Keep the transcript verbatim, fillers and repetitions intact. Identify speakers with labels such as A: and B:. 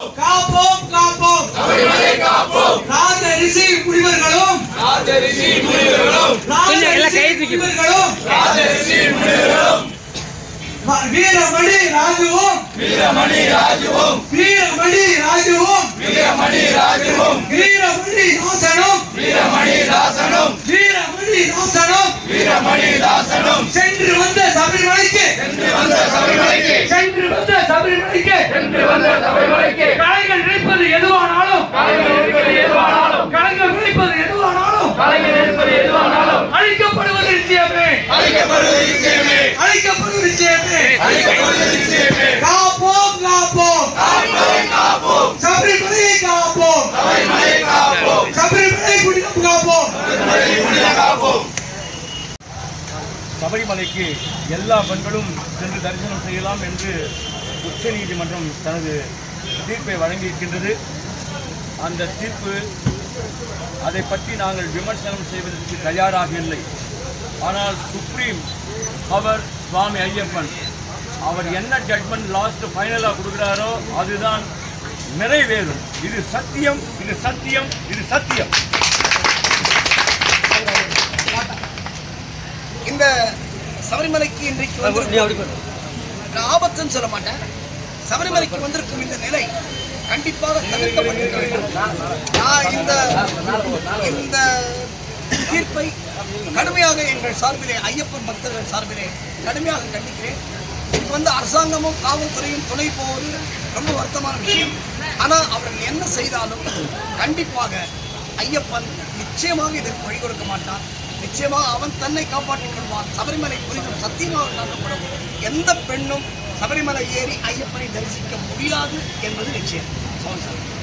A: காப்போம் காப்போம் சபரிமலை காப்போம். ராஜ ரிஷி முனிவர்களும் ராஜ ரிஷி முனிவர்களும் ராஜ ரிஷி முனிவர்களும் ராஜ ரிஷி முனிவர்களும் வீரமணி ராஜுவும் வீரமணி ராஜுவும் வீரமணி ராஜுவும் வீரமணி ராஜுவும் வீரமணி தாசனும் வீரமணி தாசனும் வீரமணி தாசனும் வீரமணி தாசனும் சென்று வந்த சபரிமலைக்கு சென்று வந்த சபரிமலைக்கு சென்று வந்த சபரிமலைக்கு சென்று வந்த சபரிமலைக்கு கலைகள் நினைப்பது எதுவானாலும் கலைகள் நினைப்பது எதுவானாலும் கலைகள் நினைப்பது எதுவானாலும் கலைகள் நினைப்பது எதுவானாலும் அழிக்கப்படுவது நிச்சயமே அழிக்கப்படுவது நிச்சயமே அழிக்கப்படுவது நிச்சயமே அழிக்கப்படுவது நிச்சயமே. காப்போம் காப்போம் காப்போம் காப்போம் சபரிமலையை காப்போம் சபரிமலையை காப்போம் சபரிமலை புனிதம் காப்போம் சபரிமலை புனிதம் காப்போம்.
B: சபரிமலைக்கு எல்லா பெண்களும் சென்று தரிசனம் செய்யலாம் என்று உச்ச நீதிமன்றம் தனது தீர்ப்பை வழங்கியிருக்கின்றது. அந்த தீர்ப்பு அதை பற்றி நாங்கள் விமர்சனம் செய்வதற்கு தயாராக இல்லை. ஆனால் சுப்ரீம் பவர் சுவாமி ஐயப்பன் அவர் என்ன ஜட்மெண்ட் லாஸ்ட் ஃபைனலாக கொடுக்குறாரோ அதுதான் நிறைவேறும். இது சத்தியம், இது சத்தியம், இது சத்தியம்.
C: இந்த சபரிமலைக்கு இன்றைக்கு ஆபத்துன்னு சொல்ல மாட்டேன். சபரிமலைக்கு வந்திருக்கும் இந்த நிலை கண்டிப்பாக தவிர்க்கப்பட்டிருக்க வேண்டும். நான் இந்த இந்த தீர்ப்பை கடுமையாக எங்கள் சார்பிலே ஐயப்பன் பக்தர்கள் சார்பிலே கடுமையாக கண்டிக்கிறேன். இதுக்கு வந்து அரசாங்கமும் காவல்துறையும் துணை போவது ரொம்ப வருத்தமான விஷயம். ஆனால் அவர்கள் என்ன செய்தாலும் கண்டிப்பாக ஐயப்பன் நிச்சயமாக இதற்கு வழி கொடுக்க மாட்டான். நிச்சயமாக அவன் தன்னை காப்பாற்றிக் கொள்வான். சபரிமலை புனிதம் சத்தியமாக காக்கப்படும். எந்த பெண்ணும் சபரிமலை ஏறி ஐயப்பனை தரிசிக்க முடியாது என்பது நிச்சயம்.